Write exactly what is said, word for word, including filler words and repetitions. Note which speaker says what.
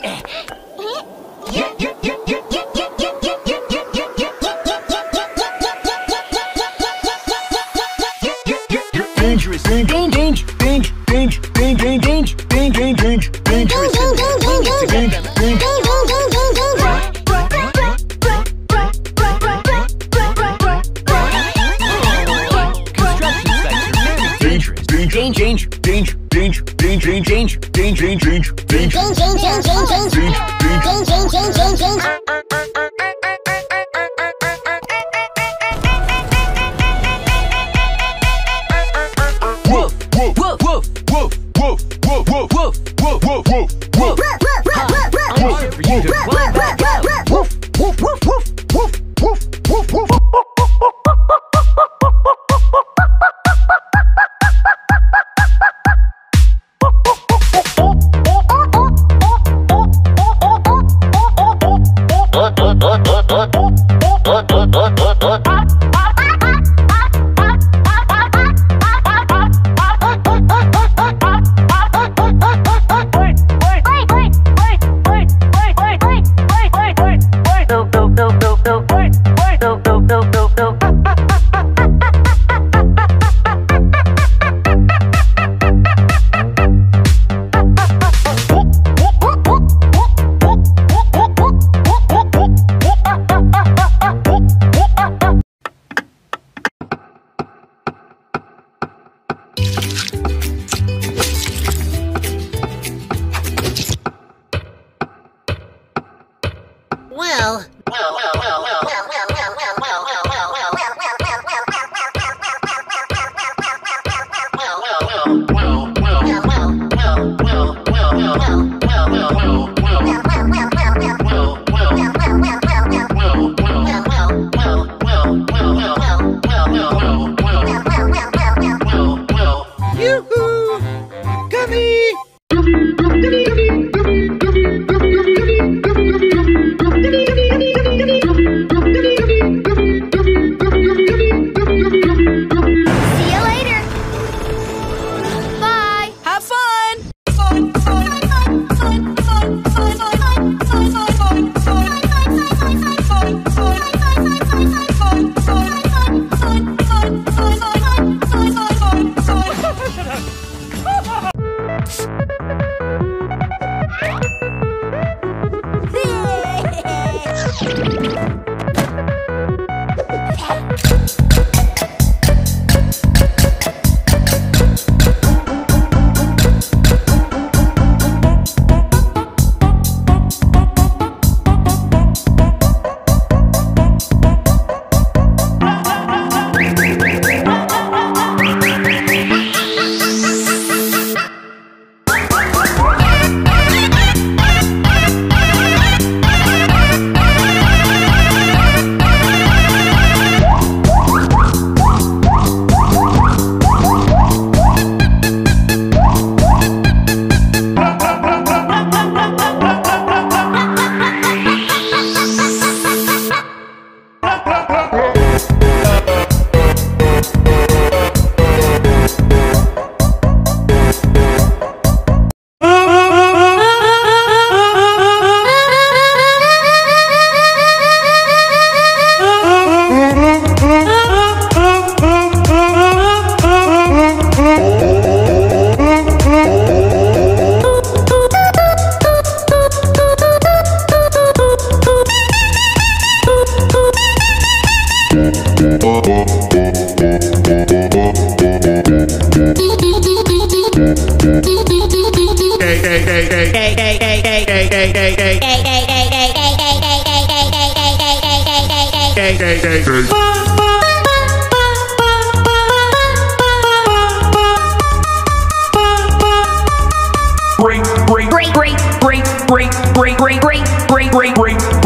Speaker 1: Dangerous, danger, danger, danger, danger, danger, danger, danger, danger, dangerous, danger, danger, danger, danger, danger, danger, danger, danger, danger, danger, danger. Woof, woof, woof, woof, woof, woof, woof, woof, woof, woof, woof, woof. I'm here for you to climb back up. Woof, woof, woof, woof, woof, woof, woof, woof.
Speaker 2: Well, well, well, well, well, well, well, well, well, well, well, well, well, Yoo-hoo! Gummy! Gummy, gummy, gummy, gummy, gummy, gummy, gummy, gummy, gummy.
Speaker 3: See you later. Bye.
Speaker 4: Have fun.
Speaker 3: Fun, fun, fun, fun, fun, fun, fun, fun, fun, fun,
Speaker 1: Break, break, break, break, break, break, break, break, break, break, break, break.